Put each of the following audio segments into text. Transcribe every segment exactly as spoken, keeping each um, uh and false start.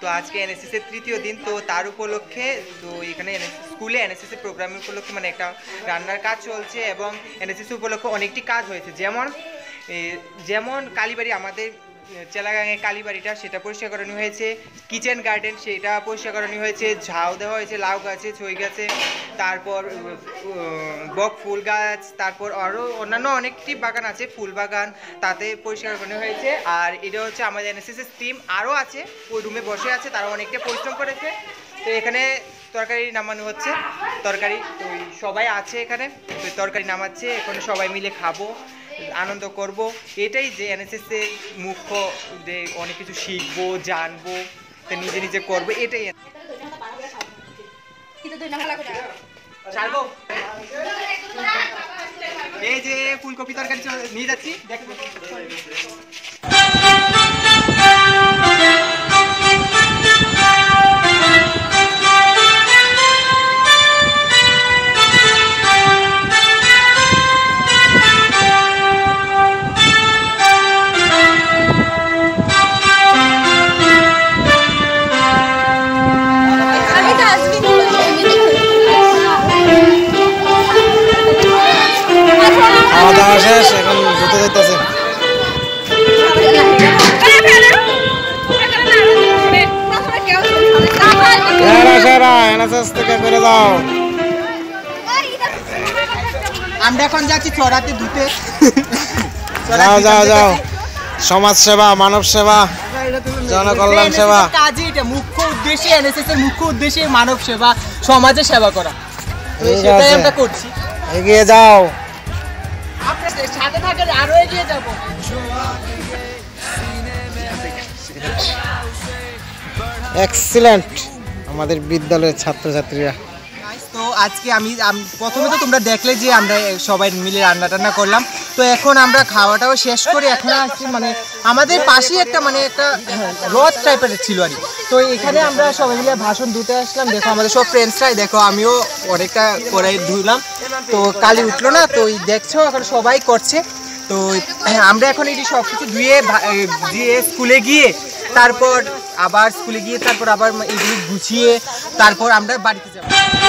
আজকে এনএসএস এর তৃতীয় দিন, তো তার উপলক্ষে তো এখানে স্কুলে এনএসএস এর প্রোগ্রাম উপলক্ষে মানে একটা রান্নার কাজ চলছে এবং এনএসএস উপলক্ষে অনেকটি কাজ হয়েছে, যেমন যেমন কালীবাড়ি, আমাদের চেলাগাঙে কালীবাড়িটা সেটা পরিষ্কার করানো হয়েছে, কিচেন গার্ডেন সেটা পরিষ্কার করানো হয়েছে, ঝাউ দেওয়া হয়েছে লাউ গাছে, ছই গাছে, তারপর বক ফুল গাছ, তারপর আরও অন্যান্য অনেকটি বাগান আছে, ফুল বাগান, তাতে পরিষ্কার করানো হয়েছে। আর এটা হচ্ছে আমাদের এনএসএস টিম আরও আছে, ওই রুমে বসে আছে, তারা অনেকটা পরিশ্রম করেছে। তো এখানে তরকারি নামানো হচ্ছে, তরকারি ওই সবাই আছে এখানে, তো তরকারি নামাচ্ছে, এখানে সবাই মিলে খাবো, আনন্দ করব। এটাই যে এনএসএস এর মুখ্য, যে অনেক কিছু শিখবো, জানবো, তো নিজে নিজে করবো, এটাই। এই যে ফুলকপি তরকারি নিয়ে যাচ্ছি, দেখবো। এখন ধুতে যাইতেছে। আমরা এখন যাচ্ছি চড়াতে ধুতে। যাও যাও যাও, সমাজ সেবা, মানব সেবা, জনকল্যাণ সেবা কাজই এটা মুখ্য উদ্দেশ্য, এনএসএস এর মুখ্য উদ্দেশ্য মানব সেবা, সমাজে সেবা করা, সেটাই আমরা করছি। এগিয়ে যাও, সাথে থাকেন, আরো এগিয়ে যাব। এক্সিলেন্ট আমাদের বিদ্যালয়ের ছাত্রছাত্রীরা। তো আজকে আমি প্রথমে তো তোমরা দেখলে যে আমরা সবাই মিলে রান্না টান্না করলাম, তো এখন আমরা খাওয়াটাও শেষ করে এখন আসছি মানে আমাদের পাশেই একটা মানে একটা রথ টাইপের ছিল আর কি, তো এখানে আমরা সবাই মিলে ভাষণ দিতে আসলাম। দেখো আমাদের সব ফ্রেন্ডসরাই, দেখো আমিও অনেকটা করে ধুলাম, তো কালি উঠলো না, তো দেখছো এখন সবাই করছে। তো আমরা এখন এটি সব কিছু ধুয়ে দিয়ে স্কুলে গিয়ে তারপর আবার স্কুলে গিয়ে তারপর আবার এগুলি গুছিয়ে তারপর আমরা বাড়িতে যাব।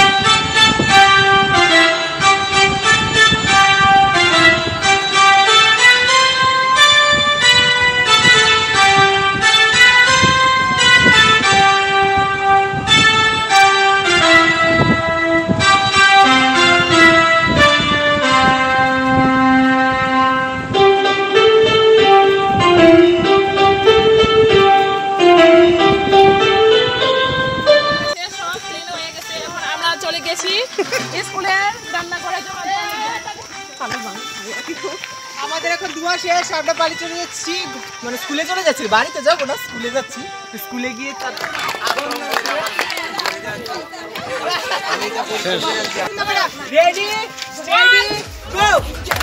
আমাদের এখন দুয়া শেষ, আমরা বাড়ি চলে যাচ্ছি, মানে স্কুলে চলে যাচ্ছি, বাড়িতে যাবো না, স্কুলে যাচ্ছি। স্কুলে গিয়ে রেডি রেডি গো।